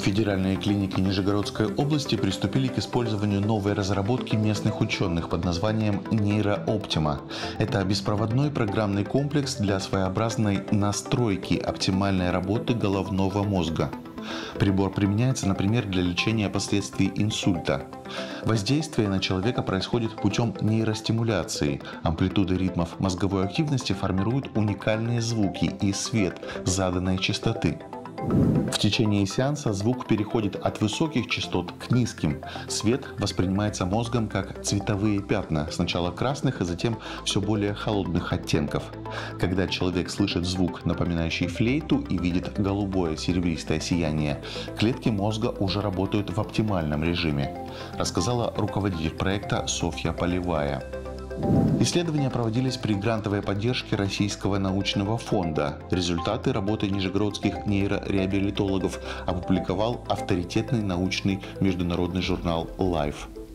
Федеральные клиники Нижегородской области приступили к использованию новой разработки местных ученых под названием «Нейрооптима». Это беспроводной программный комплекс для своеобразной настройки оптимальной работы головного мозга. Прибор применяется, например, для лечения последствий инсульта. Воздействие на человека происходит путем нейростимуляции. Амплитуды ритмов мозговой активности формируют уникальные звуки и свет заданной частоты. В течение сеанса звук переходит от высоких частот к низким. Свет воспринимается мозгом как цветовые пятна, сначала красных, а затем все более холодных оттенков. Когда человек слышит звук, напоминающий флейту, и видит голубое серебристое сияние, клетки мозга уже работают в оптимальном режиме, рассказала руководитель проекта Софья Полевая. Исследования проводились при грантовой поддержке Российского научного фонда. Результаты работы нижегородских нейрореабилитологов опубликовал авторитетный научный международный журнал Life.